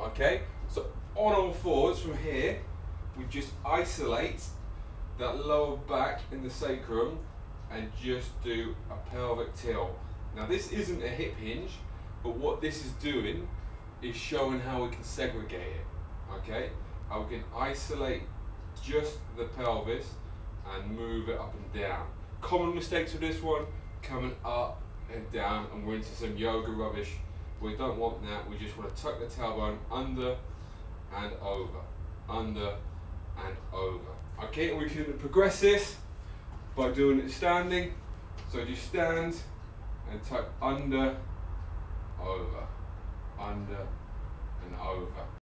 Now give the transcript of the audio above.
Okay, so on all fours from here, we just isolate that lower back in the sacrum and just do a pelvic tilt. Now this isn't a hip hinge, but what this is doing is showing how we can segregate it. Okay, how we can isolate just the pelvis and move it up and down. Common mistakes with this one, coming up and down, and we're into some yoga rubbish. We don't want that. We just want to tuck the tailbone under and over, under and over. Okay, and we can progress this by doing it standing. So just stand and tuck under, over, under and over.